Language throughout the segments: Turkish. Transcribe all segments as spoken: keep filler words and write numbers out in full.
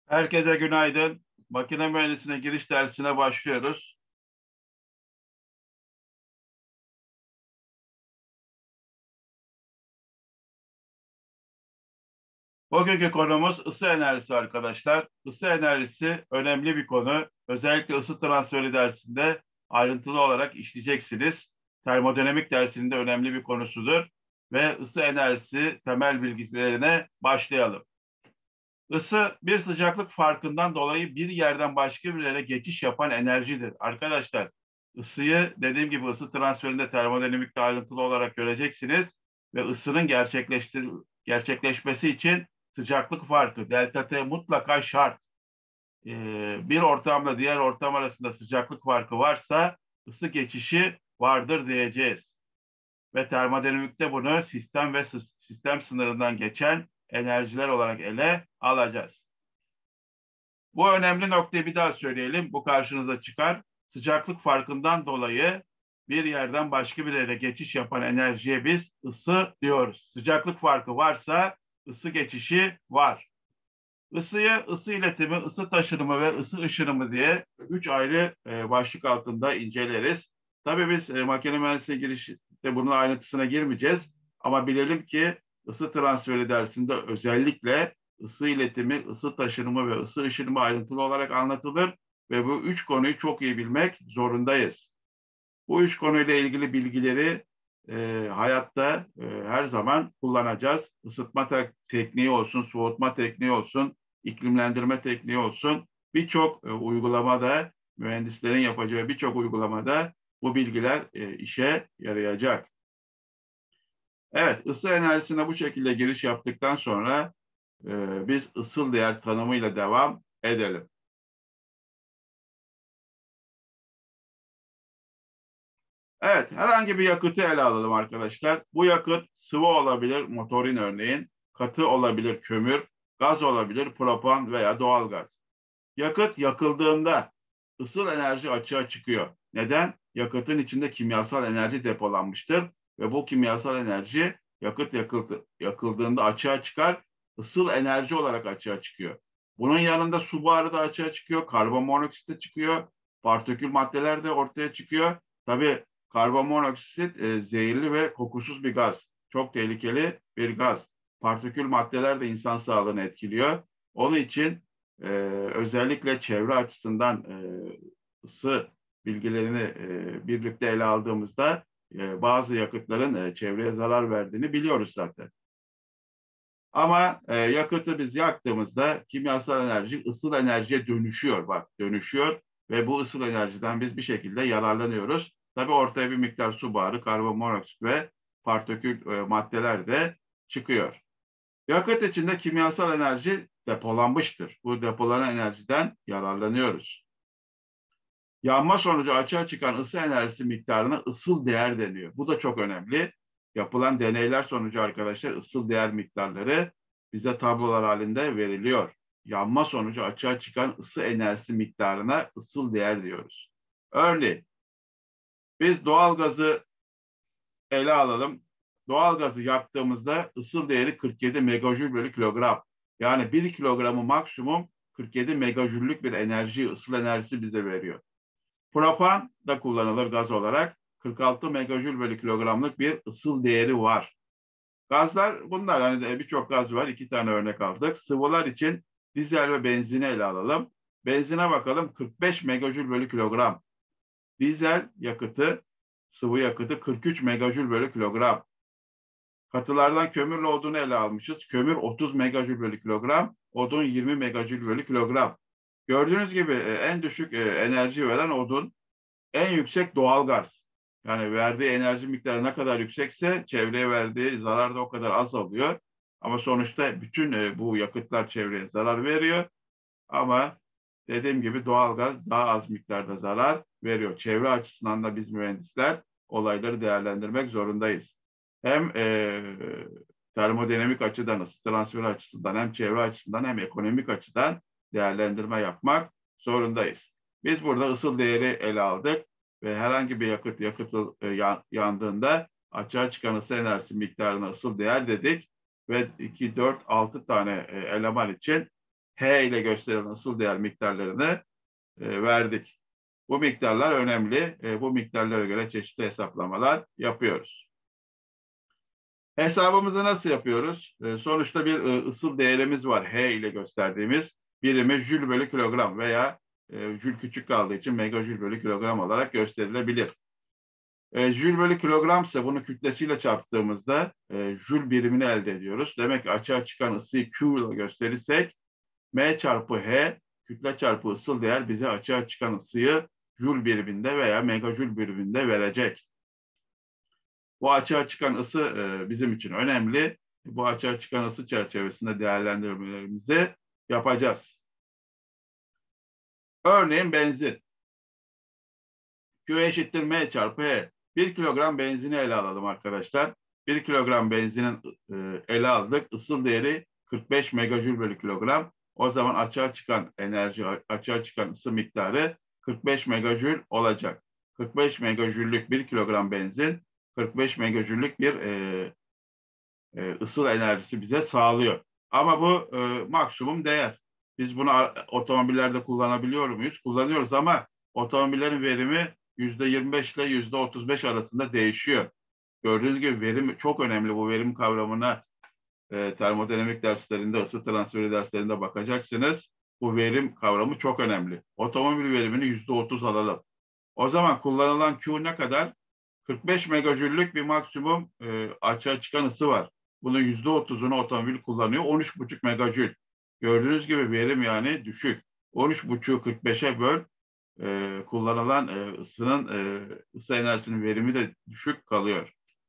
Herkese günaydın. Makine mühendisliğine giriş dersine başlıyoruz. Bugünkü konumuz ısı enerjisi arkadaşlar. Isı enerjisi önemli bir konu. Özellikle ısı transferi dersinde ayrıntılı olarak işleyeceksiniz. Termodinamik dersinin de önemli bir konusudur. Ve ısı enerjisi temel bilgilerine başlayalım. Isı bir sıcaklık farkından dolayı bir yerden başka bir yere geçiş yapan enerjidir. Arkadaşlar ısıyı dediğim gibi ısı transferinde termodinamikte ayrıntılı olarak göreceksiniz ve ısının gerçekleştir gerçekleşmesi için sıcaklık farkı delta T mutlaka şart. Ee, bir ortamla diğer ortam arasında sıcaklık farkı varsa ısı geçişi vardır diyeceğiz. Ve termodinamikte bunu sistem ve sistem sınırından geçen enerjiler olarak ele alacağız. Bu önemli noktayı bir daha söyleyelim. Bu karşınıza çıkar. Sıcaklık farkından dolayı bir yerden başka bir yere geçiş yapan enerjiye biz ısı diyoruz. Sıcaklık farkı varsa ısı geçişi var. Isıyı, ısı iletimi, ısı taşınımı ve ısı ışınımı diye üç ayrı e, başlık altında inceleriz. Tabii biz e, makine mühendisliğine girişte bunun ayrıntısına girmeyeceğiz. Ama bilelim ki ısı transferi dersinde özellikle ısı iletimi, ısı taşınımı ve ısı ışınımı ayrıntılı olarak anlatılır. Ve bu üç konuyu çok iyi bilmek zorundayız. Bu üç konuyla ilgili bilgileri e, hayatta e, her zaman kullanacağız. Isıtma te tekniği olsun, soğutma tekniği olsun, iklimlendirme tekniği olsun. Birçok e, uygulamada, mühendislerin yapacağı birçok uygulamada bu bilgiler e, işe yarayacak. Evet, ısı enerjisine bu şekilde giriş yaptıktan sonra e, biz ısıl değer tanımıyla devam edelim. Evet, herhangi bir yakıtı ele alalım arkadaşlar. Bu yakıt sıvı olabilir, motorin örneğin, katı olabilir, kömür, gaz olabilir, propan veya doğalgaz. Yakıt yakıldığında ısıl enerji açığa çıkıyor. Neden? Yakıtın içinde kimyasal enerji depolanmıştır ve bu kimyasal enerji yakıt yakıldı, yakıldığında açığa çıkar, ısıl enerji olarak açığa çıkıyor. Bunun yanında su buharı da açığa çıkıyor, karbon monoksit de çıkıyor, partikül maddeler de ortaya çıkıyor. Tabii karbon monoksit e, zehirli ve kokusuz bir gaz. Çok tehlikeli bir gaz. Partikül maddeler de insan sağlığını etkiliyor. Onun için e, özellikle çevre açısından e, ısı bilgilerini e, birlikte ele aldığımızda e, bazı yakıtların e, çevreye zarar verdiğini biliyoruz zaten. Ama e, yakıtı biz yaktığımızda kimyasal enerji ısıl enerjiye dönüşüyor. Bak dönüşüyor ve bu ısıl enerjiden biz bir şekilde yararlanıyoruz. Tabii ortaya bir miktar su buharı, karbon monoksit ve partikül e, maddeler de çıkıyor. Yakıt içinde kimyasal enerji depolanmıştır. Bu depolanan enerjiden yararlanıyoruz. Yanma sonucu açığa çıkan ısı enerjisi miktarına ısıl değer deniyor. Bu da çok önemli. Yapılan deneyler sonucu arkadaşlar ısıl değer miktarları bize tablolar halinde veriliyor. Yanma sonucu açığa çıkan ısı enerjisi miktarına ısıl değer diyoruz. Örneğin biz doğal gazı ele alalım. Doğal gazı yaktığımızda ısıl değeri kırk yedi megajül bölü kilogram. Yani bir kilogramı maksimum kırk yedi megajüllük bir enerji, ısıl enerjisi bize veriyor. Propan da kullanılır gaz olarak. kırk altı megajül bölü kilogramlık bir ısıl değeri var. Gazlar bunlar hani birçok gaz var. İki tane örnek aldık. Sıvılar için dizel ve benzini ele alalım. Benzine bakalım kırk beş megajül bölü kilogram. Dizel yakıtı, sıvı yakıtı kırk üç megajül bölü kilogram. Katılardan kömürle odunu ele almışız. Kömür otuz megajül bölü kilogram, odun yirmi megajül bölü kilogram. Gördüğünüz gibi en düşük enerji veren odun, en yüksek doğalgaz. Yani verdiği enerji miktarı ne kadar yüksekse çevreye verdiği zarar da o kadar az oluyor. Ama sonuçta bütün bu yakıtlar çevreye zarar veriyor. Ama dediğim gibi doğalgaz daha az miktarda zarar veriyor. Çevre açısından da biz mühendisler olayları değerlendirmek zorundayız. Hem e, termodinamik açıdan, ısı transferi açısından, hem çevre açısından hem ekonomik açıdan değerlendirme yapmak zorundayız. Biz burada ısıl değeri ele aldık ve herhangi bir yakıt yakıt e, yandığında açığa çıkan ısı enerjisi miktarına ısıl değer dedik ve iki, dört, altı tane e, eleman için H ile gösterilen ısıl değer miktarlarını e, verdik. Bu miktarlar önemli. E, bu miktarlara göre çeşitli hesaplamalar yapıyoruz. Hesabımızı nasıl yapıyoruz? E, sonuçta bir e, ısıl değerimiz var. H ile gösterdiğimiz birimi jül bölü kilogram veya e, jül küçük kaldığı için megajül bölü kilogram olarak gösterilebilir. E, jül bölü kilogram ise bunu kütlesiyle çarptığımızda e, jül birimini elde ediyoruz. Demek ki açığa çıkan ısıyı Q ile gösterirsek M çarpı H kütle çarpı ısıl değer bize açığa çıkan ısıyı jül biriminde veya megajül biriminde verecek. Bu açığa çıkan ısı e, bizim için önemli. Bu açığa çıkan ısı çerçevesinde değerlendirmelerimizi yapacağız. Örneğin benzin. Q eşittir M çarpı H. bir kilogram benzini ele alalım arkadaşlar. bir kilogram benzinin e, ele aldık. Isıl değeri kırk beş megajül bölü kilogram. O zaman açığa çıkan enerji, açığa çıkan ısı miktarı kırk beş megajül olacak. kırk beş megajüllük bir kilogram benzin, kırk beş megajüllük bir e, e, ısıl enerjisi bize sağlıyor. Ama bu e, maksimum değer. Biz bunu otomobillerde kullanabiliyor muyuz? Kullanıyoruz ama otomobillerin verimi yüzde yirmi beş ile yüzde otuz beş arasında değişiyor. Gördüğünüz gibi verim çok önemli. Bu verim kavramına e, termodinamik derslerinde, ısı transferi derslerinde bakacaksınız. Bu verim kavramı çok önemli. Otomobil verimini yüzde otuz alalım. O zaman kullanılan Q ne kadar? kırk beş megajüllük bir maksimum e, açığa çıkan ısı var. Bunun yüzde otuzunu otomobil kullanıyor. on üç buçuk megajül. Gördüğünüz gibi verim yani düşük. on üç buçuğu kırk beşe böl. E, kullanılan e, ısının e, ısı enerjisinin verimi de düşük kalıyor.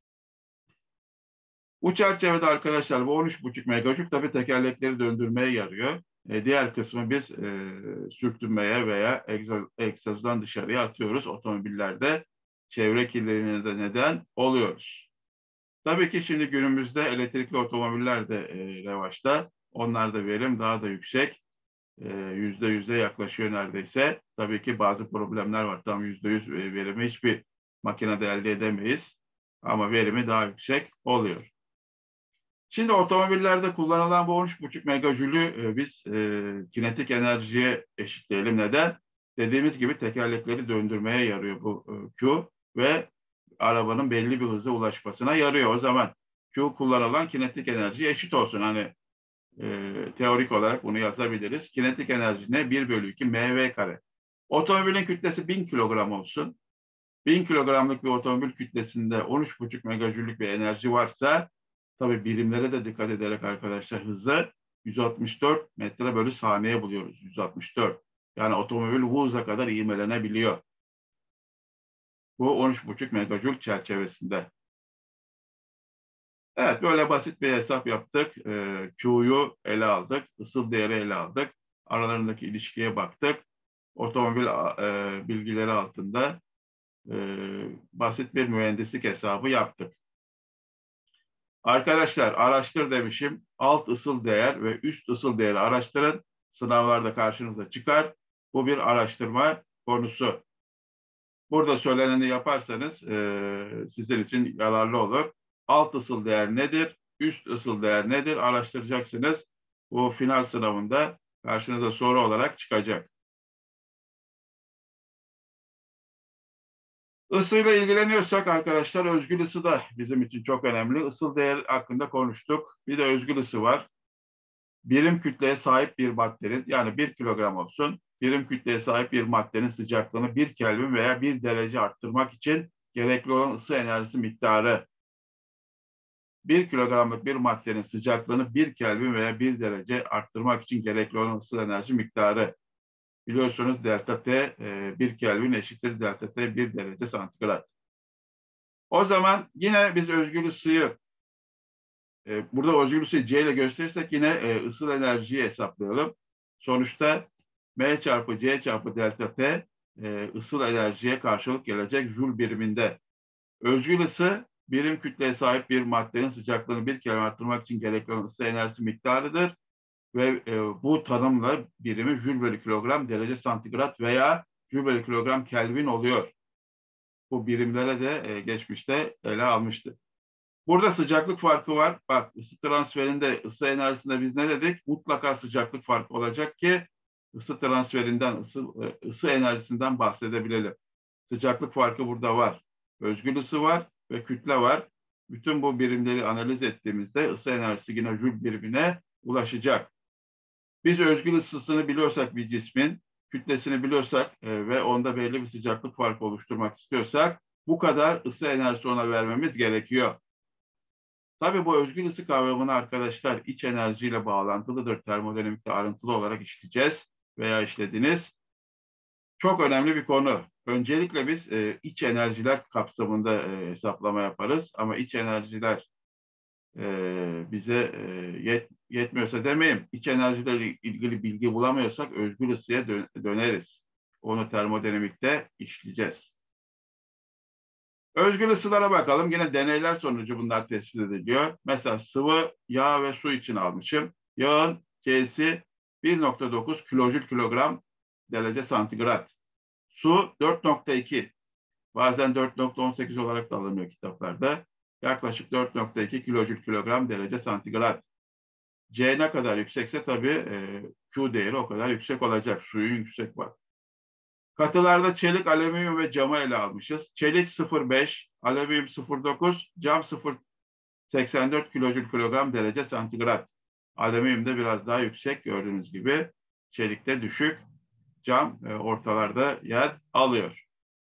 Bu çerçevede arkadaşlar bu on üç buçuk megajül tabii tekerlekleri döndürmeye yarıyor. E, diğer kısmı biz e, sürtünmeye veya egzoz, egzozdan dışarıya atıyoruz otomobillerde. Çevre kirliliğine de neden oluyoruz. Tabii ki şimdi günümüzde elektrikli otomobiller de e, revaçta. Onlarda verim daha da yüksek. E, yüzde yüze yaklaşıyor neredeyse. Tabii ki bazı problemler var. Tam yüzde yüz verimi hiçbir makinede elde edemeyiz. Ama verimi daha yüksek oluyor. Şimdi otomobillerde kullanılan bu on üç buçuk megajülü e, biz e, kinetik enerjiye eşitleyelim. Neden? Dediğimiz gibi tekerlekleri döndürmeye yarıyor bu e, Q ve arabanın belli bir hıza ulaşmasına yarıyor. O zaman Q kullanılan kinetik enerji eşit olsun. Hani e, teorik olarak bunu yazabiliriz. Kinetik enerji ne? bir bölü iki mv kare. Otomobilin kütlesi bin kilogram olsun. bin kilogramlık bir otomobil kütlesinde on üç buçuk megajüllük bir enerji varsa tabii birimlere de dikkat ederek arkadaşlar hızı yüz altmış dört metre bölü saniye buluyoruz. yüz altmış dört. Yani otomobil bu hıza kadar ivmelenebiliyor. Bu on üç buçuk megajül çerçevesinde. Evet, böyle basit bir hesap yaptık. E, Q'yu ele aldık. Isıl değeri ele aldık. Aralarındaki ilişkiye baktık. Otomobil e, bilgileri altında e, basit bir mühendislik hesabı yaptık. Arkadaşlar araştır demişim. Alt ısıl değer ve üst ısıl değeri araştırın. Sınavlarda karşınıza çıkar. Bu bir araştırma konusu. Burada söyleneni yaparsanız e, sizin için yararlı olur. Alt ısıl değer nedir? Üst ısıl değer nedir? Araştıracaksınız. Bu final sınavında karşınıza soru olarak çıkacak. Isıyla ilgileniyorsak arkadaşlar özgül ısı da bizim için çok önemli. Isıl değer hakkında konuştuk. Bir de özgül ısı var. Birim kütleye sahip bir maddenin yani bir kilogram olsun. Birim kütleye sahip bir maddenin sıcaklığını bir Kelvin veya bir derece arttırmak için gerekli olan ısı enerjisi miktarı. bir kilogramlık bir maddenin sıcaklığını bir Kelvin veya bir derece arttırmak için gerekli olan ısı enerji miktarı. Biliyorsunuz delta T bir Kelvin eşittir delta T bir derece santigrat. O zaman yine biz özgül ısıyı burada özgül ısıyı C ile gösterirsek yine ısıl enerjiyi hesaplayalım. Sonuçta M çarpı C çarpı delta T ısıl enerjiye karşılık gelecek jül biriminde. Özgül ısı birim kütleye sahip bir maddenin sıcaklığını bir Kelvin arttırmak için gerekli olan ısı enerjisi miktarıdır. Ve e, bu tanımla birimi jül bölü kilogram derece santigrat veya jül bölü kilogram Kelvin oluyor. Bu birimlere de e, geçmişte ele almıştı. Burada sıcaklık farkı var. Bak, ısı transferinde, ısı enerjisinde biz ne dedik? Mutlaka sıcaklık farkı olacak ki ısı transferinden, ısı, ısı enerjisinden bahsedebilelim. Sıcaklık farkı burada var. Özgül ısı var ve kütle var. Bütün bu birimleri analiz ettiğimizde ısı enerjisi yine jül birimine ulaşacak. Biz özgül ısısını biliyorsak bir cismin, kütlesini biliyorsak e, ve onda belli bir sıcaklık farkı oluşturmak istiyorsak bu kadar ısı enerjisi ona vermemiz gerekiyor. Tabii bu özgül ısı kavramını arkadaşlar iç enerjiyle bağlantılıdır. Termodinamikte ayrıntılı olarak işleyeceğiz veya işlediniz. Çok önemli bir konu. Öncelikle biz e, iç enerjiler kapsamında e, hesaplama yaparız. Ama iç enerjiler e, bize e, yet, yetmiyorsa demeyeyim, iç enerjilerle ilgili bilgi bulamıyorsak özgül ısıya dön döneriz. Onu termodinamikte işleyeceğiz. Özgül ısılara bakalım. Yine deneyler sonucu bunlar tespit ediliyor. Mesela sıvı, yağ ve su için almışım. Yağın K'si bir nokta dokuz kilojül kilogram derece santigrat. Su dört nokta iki. Bazen dört nokta on sekiz olarak da alınıyor kitaplarda. Yaklaşık dört nokta iki kilojül kilogram derece santigrat. C ne kadar yüksekse tabii e, Q değeri o kadar yüksek olacak. Suyun yüksek var. Katılarda çelik, alüminyum ve camı ele almışız. Çelik sıfır virgül beş, alüminyum sıfır virgül dokuz, cam sıfır virgül seksen dört kilojül kilogram derece santigrat. Alüminyumda biraz daha yüksek gördüğünüz gibi. Çelikte düşük. Cam e, ortalarda yer alıyor.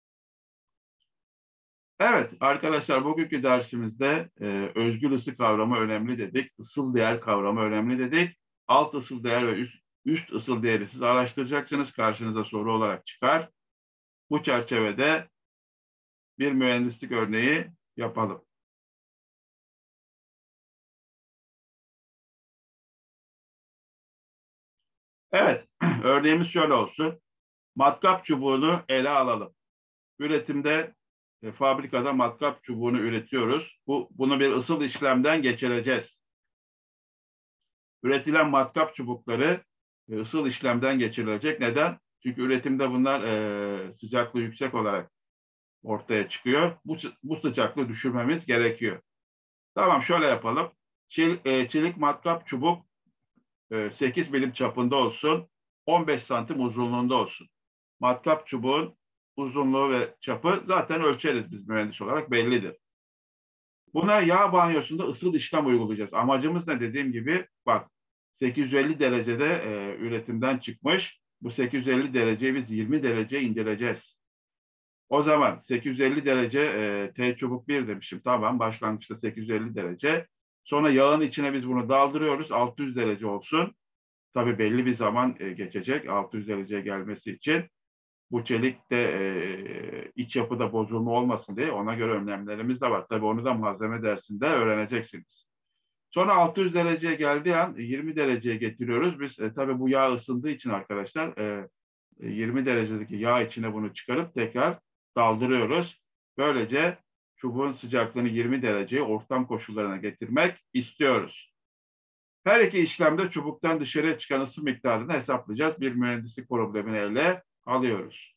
Evet arkadaşlar, bugünkü dersimizde e, özgül ısı kavramı önemli dedik. Isıl değer kavramı önemli dedik. Alt ısıl değer ve üst, üst ısıl değeri siz araştıracaksınız. Karşınıza soru olarak çıkar. Bu çerçevede bir mühendislik örneği yapalım. Evet, örneğimiz şöyle olsun. Matkap çubuğunu ele alalım. Üretimde e, fabrikada matkap çubuğunu üretiyoruz. Bu, bunu bir ısıl işlemden geçireceğiz. Üretilen matkap çubukları e, ısıl işlemden geçirilecek. Neden? Çünkü üretimde bunlar e, sıcaklığı yüksek olarak ortaya çıkıyor. Bu, bu sıcaklığı düşürmemiz gerekiyor. Tamam, şöyle yapalım. Çel, e, çelik matkap çubuk e, sekiz milim çapında olsun. on beş santim uzunluğunda olsun. Matkap çubuğun uzunluğu ve çapı zaten ölçeriz biz mühendis olarak, bellidir. Buna yağ banyosunda ısıl işlem uygulayacağız. Amacımız ne, dediğim gibi bak, sekiz yüz elli derecede e, üretimden çıkmış. Bu sekiz yüz elli dereceyi biz yirmi derece indireceğiz. O zaman sekiz yüz elli derece e, T çubuk bir demişim. Tamam, başlangıçta sekiz yüz elli derece. Sonra yağın içine biz bunu daldırıyoruz. altı yüz derece olsun. Tabii belli bir zaman e, geçecek altı yüz dereceye gelmesi için. Bu çelik de e, iç yapıda bozulma olmasın diye ona göre önlemlerimiz de var. Tabii onu da malzeme dersinde öğreneceksiniz. Sonra altı yüz dereceye geldiği an yirmi dereceye getiriyoruz. Biz e, tabii bu yağ ısındığı için arkadaşlar e, yirmi derecedeki yağ içine bunu çıkarıp tekrar daldırıyoruz. Böylece çubuğun sıcaklığını yirmi dereceye ortam koşullarına getirmek istiyoruz. Her iki işlemde çubuktan dışarıya çıkan ısı miktarını hesaplayacağız. Bir mühendislik problemini ele alıyoruz.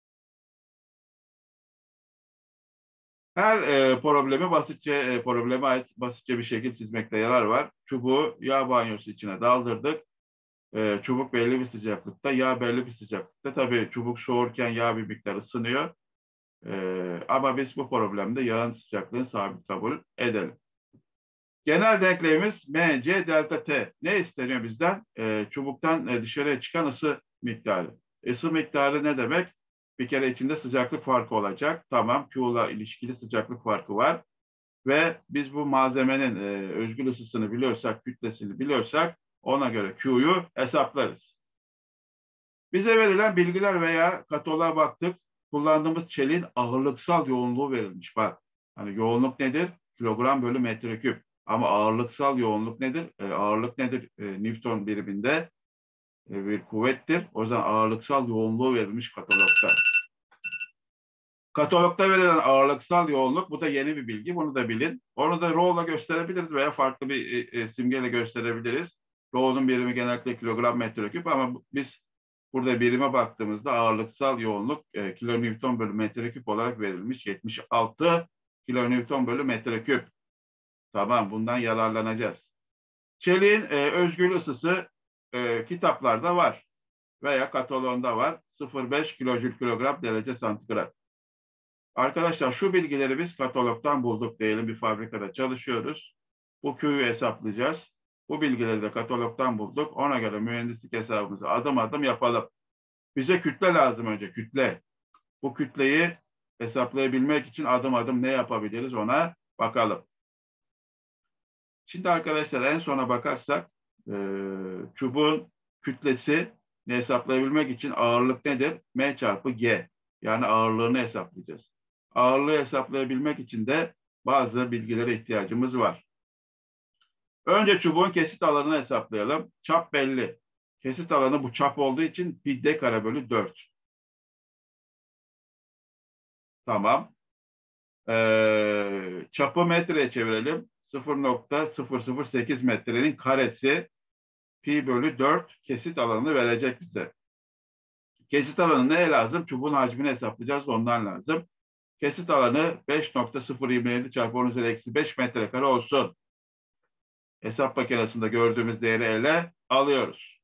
Her e, problemi basitçe e, probleme ait basitçe bir şekil çizmekte yarar var. Çubuğu yağ banyosu içine daldırdık. E, çubuk belli bir sıcaklıkta, yağ belli bir sıcaklıkta. Tabii çubuk soğurken yağ bir miktar ısınıyor. E, ama biz bu problemde yağın sıcaklığını sabit kabul edelim. Genel denklemimiz M C delta T. Ne isteniyor bizden? E, çubuktan e, dışarıya çıkan ısı miktarı. Isı miktarı ne demek? Bir kere içinde sıcaklık farkı olacak. Tamam, Q ile ilişkili sıcaklık farkı var. Ve biz bu malzemenin e, özgül ısısını biliyorsak, kütlesini biliyorsak ona göre Q'yu hesaplarız. Bize verilen bilgiler veya kataloğa baktık. Kullandığımız çeliğin ağırlıksal yoğunluğu verilmiş. Bak, hani yoğunluk nedir? Kilogram bölü metreküp. Ama ağırlıksal yoğunluk nedir? E, ağırlık nedir? E, Newton biriminde e, bir kuvvettir. O zaman ağırlıksal yoğunluğu verilmiş katalogda. Katalogda verilen ağırlıksal yoğunluk, bu da yeni bir bilgi. Bunu da bilin. Onu da Rho'la gösterebiliriz veya farklı bir e, e, simgeyle gösterebiliriz. Rho'nun birimi genellikle kilogram metreküp ama biz burada birime baktığımızda ağırlıksal yoğunluk e, kilonewton bölü metreküp olarak verilmiş. yetmiş altı kilonewton bölü metreküp. Tamam, bundan yararlanacağız. Çeliğin e, özgül ısısı e, kitaplarda var veya kataloğunda var. sıfır virgül beş kilojül kilogram derece santigrat. Arkadaşlar şu bilgileri biz katalogdan bulduk diyelim, bir fabrikada çalışıyoruz. Bu Q'yu hesaplayacağız. Bu bilgileri de katalogdan bulduk. Ona göre mühendislik hesabımızı adım adım yapalım. Bize kütle lazım önce, kütle. Bu kütleyi hesaplayabilmek için adım adım ne yapabiliriz ona bakalım. Şimdi arkadaşlar en sona bakarsak e, çubuğun kütlesi hesaplayabilmek için ağırlık nedir? M çarpı G. Yani ağırlığını hesaplayacağız. Ağırlığı hesaplayabilmek için de bazı bilgilere ihtiyacımız var. Önce çubuğun kesit alanını hesaplayalım. Çap belli. Kesit alanı bu çap olduğu için pi d kare bölü dört. Tamam. Ee, çapı metreye çevirelim. sıfır nokta sıfır sıfır sekiz metrenin karesi pi bölü dört kesit alanını verecek bize. Kesit alanı ne lazım? Çubuğun hacmini hesaplayacağız. Ondan lazım. Kesit alanı beş nokta sıfır yirmi yedi çarpı on üzeri eksi beş metrekare olsun. Hesap makinesinde gördüğümüz değeri ele alıyoruz.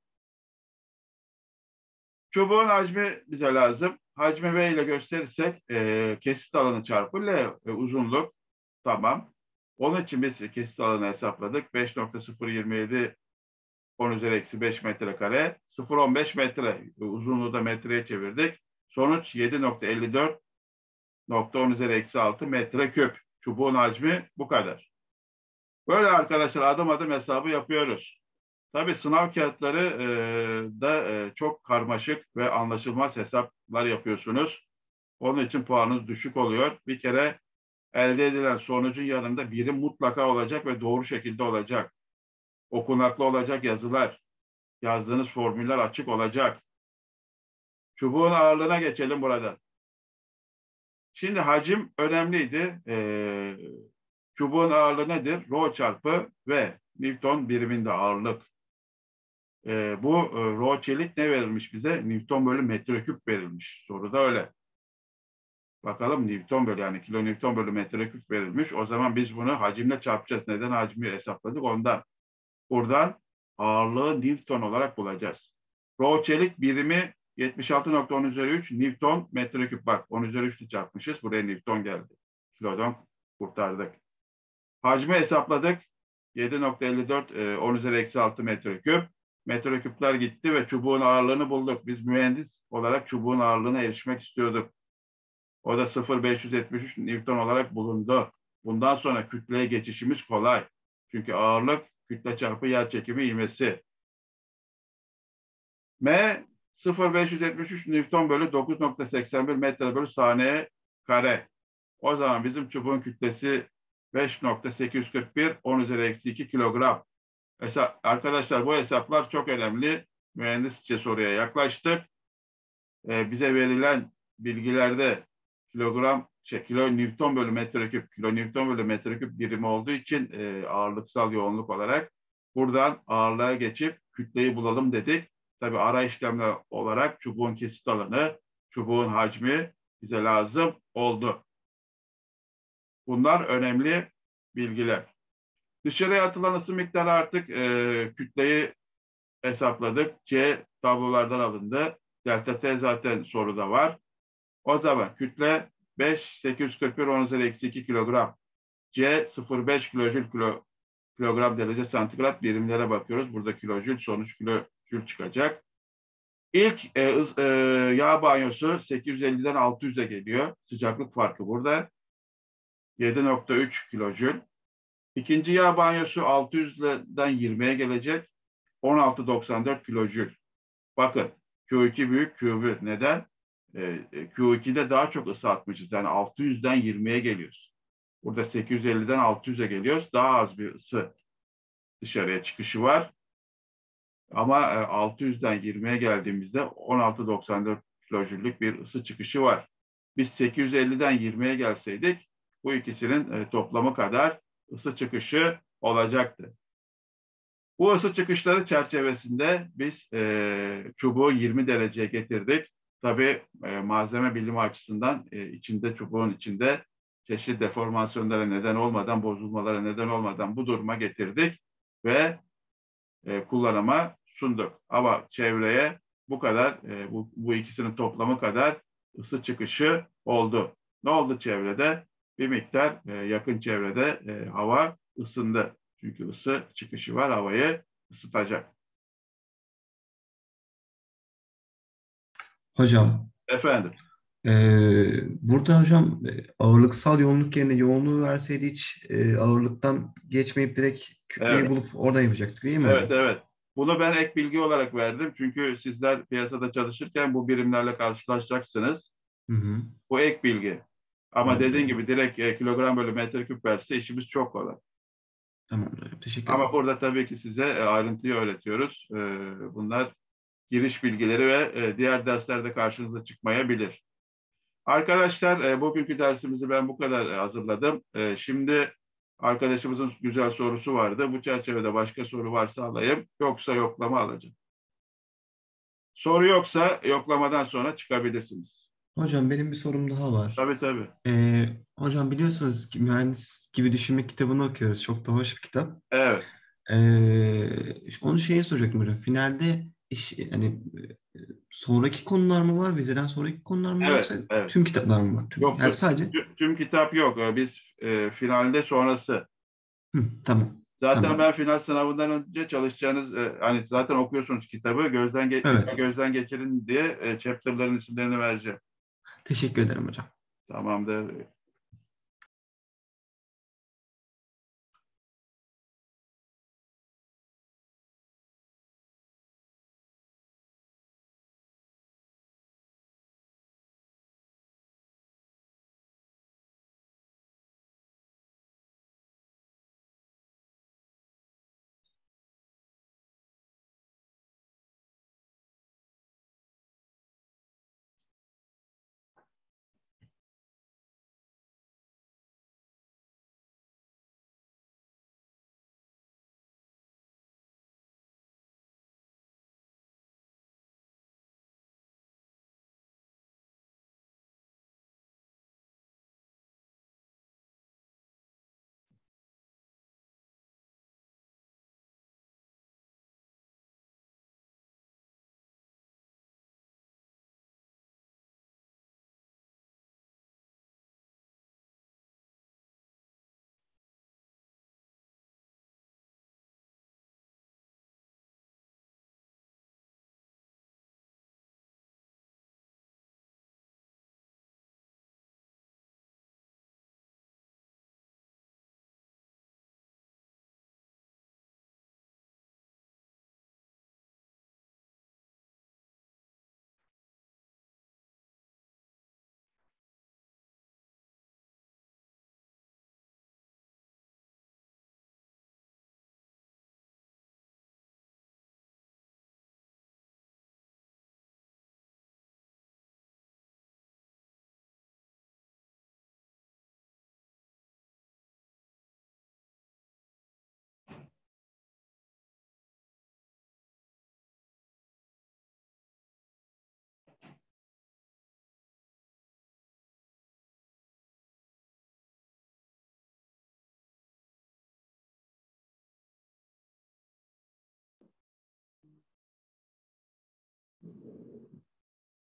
Çubuğun hacmi bize lazım. Hacmi V ile gösterirsek e, kesit alanı çarpı L e, uzunluk. Tamam. Onun için biz kesit alanı hesapladık. beş nokta sıfır yirmi yedi on üzeri eksi beş metrekare. sıfır virgül on beş metre. Uzunluğu da metreye çevirdik. Sonuç yedi nokta elli dört nokta on üzeri eksi altı metreküp. Çubuğun hacmi bu kadar. Böyle arkadaşlar adım adım hesabı yapıyoruz. Tabii sınav kağıtları e, da e, çok karmaşık ve anlaşılmaz hesaplar yapıyorsunuz. Onun için puanınız düşük oluyor. Bir kere elde edilen sonucun yanında birim mutlaka olacak ve doğru şekilde olacak. Okunaklı olacak yazılar. Yazdığınız formüller açık olacak. Çubuğun ağırlığına geçelim burada. Şimdi hacim önemliydi. Ee, çubuğun ağırlığı nedir? Rho çarpı V. Newton biriminde ağırlık. Ee, bu e, rho çelik ne verilmiş bize? Newton bölü metreküp verilmiş. Soruda öyle. Bakalım Newton bölü yani kilo Newton bölü metreküp verilmiş. O zaman biz bunu hacimle çarpacağız. Neden hacmi hesapladık? Ondan. Buradan ağırlığı Newton olarak bulacağız. Rho çelik birimi yetmiş altı nokta on üzeri üç Newton metreküp. Bak on üzeri üç'le çarpmışız. Buraya Newton geldi. Kilodan kurtardık. Hacmi hesapladık. yedi nokta elli dört on üzeri eksi altı metreküp. Metreküpler gitti ve çubuğun ağırlığını bulduk. Biz mühendis olarak çubuğun ağırlığına erişmek istiyorduk. O da sıfır virgül beş yüz yetmiş üç Newton olarak bulundu. Bundan sonra kütleye geçişimiz kolay. Çünkü ağırlık kütle çarpı yerçekimi ivmesi. M sıfır virgül beş yüz yetmiş üç Newton bölü dokuz nokta seksen bir metre bölü saniye kare. O zaman bizim çubuğun kütlesi beş nokta sekiz yüz kırk bir on üzeri eksi iki kilogram. Mesela arkadaşlar bu hesaplar çok önemli. Mühendisçe soruya yaklaştık. Ee, bize verilen bilgilerde kilogram, şey, kilo Newton bölü metreküp, kilo Newton bölü metreküp birimi olduğu için e, ağırlıksal yoğunluk olarak buradan ağırlığa geçip kütleyi bulalım dedik. Tabii ara işlemler olarak çubuğun kesit alanı, çubuğun hacmi bize lazım oldu. Bunlar önemli bilgiler. Dışarıya atılan ısı miktarı artık e, kütleyi hesapladık. C tablolardan alındı. Delta T zaten soruda var. O zaman kütle beş sekiz yüz kırk bir on üzeri eksi iki kilogram. C sıfır virgül beş kilojül kilo, kilogram derece santigrat birimlere bakıyoruz. Burada kilojül sonuç kilojül çıkacak. İlk e, e, yağ banyosu sekiz yüz elliden altı yüze geliyor. Sıcaklık farkı burada. yedi nokta üç kilojül. İkinci yağ banyosu altı yüzden yirmiye gelecek. on altı nokta doksan dört kilojül. Bakın Q iki büyük Q bir. Neden? E, Q iki'de daha çok ısı atmışız. Yani altı yüzden yirmiye geliyoruz. Burada sekiz yüz elliden altı yüze geliyoruz. Daha az bir ısı dışarıya çıkışı var. Ama e, altı yüzden yirmiye geldiğimizde on altı nokta doksan dört kilojüllük bir ısı çıkışı var. Biz sekiz yüz elliden yirmiye gelseydik bu ikisinin e, toplamı kadar ısı çıkışı olacaktı. Bu ısı çıkışları çerçevesinde biz e, çubuğu yirmi dereceye getirdik. Tabii e, malzeme bilimi açısından e, içinde çubuğun içinde çeşitli deformasyonlara neden olmadan, bozulmalara neden olmadan bu duruma getirdik ve e, kullanıma sunduk. Ama çevreye bu kadar, e, bu, bu ikisinin toplamı kadar ısı çıkışı oldu. Ne oldu çevrede? Bir miktar e, yakın çevrede e, hava ısındı. Çünkü ısı çıkışı var, havayı ısıtacak. Hocam, Efendim, e, burada hocam e, ağırlıksal yoğunluk yerine yoğunluğu verseydi hiç e, ağırlıktan geçmeyip direkt kütleyi evet, bulup oradan yapacaktık değil mi hocam? evet, evet. Bunu ben ek bilgi olarak verdim. Çünkü sizler piyasada çalışırken bu birimlerle karşılaşacaksınız. Hı hı. Bu ek bilgi. Ama Tamamdır dediğin hocam. gibi direkt e, kilogram bölü metreküp verse işimiz çok kolay. Tamamdır hocam. Teşekkür Ama ederim. burada tabii ki size e, ayrıntıyı öğretiyoruz. E, bunlar giriş bilgileri ve e, diğer derslerde karşınıza çıkmayabilir. Arkadaşlar, e, bugünkü dersimizi ben bu kadar e, hazırladım. E, şimdi arkadaşımızın güzel sorusu vardı. Bu çerçevede başka soru varsa alayım. Yoksa yoklama alacağım. Soru yoksa yoklamadan sonra çıkabilirsiniz. Hocam benim bir sorum daha var. Tabii tabii. E, hocam biliyorsunuz ki mühendis gibi düşünmek kitabını okuyoruz. Çok da hoş bir kitap. Evet, E, onu şeyi soracaktım hocam. Finalde iş, yani e, sonraki konular mı var? Vizeden sonraki konular mı var evet, yoksa evet. tüm kitaplar mı var? Tüm, Yok yani yok. sadece Tüm, tüm kitap yok. E, Biz e, finalde sonrası. hı, tamam. Zaten Tamam. ben final sınavından önce çalışacağınız, e, hani zaten okuyorsunuz kitabı, gözden ge bir daha Evet. gözden geçirin diye e, chapter'ların isimlerini vereceğim. Teşekkür ederim hocam. Tamamdır.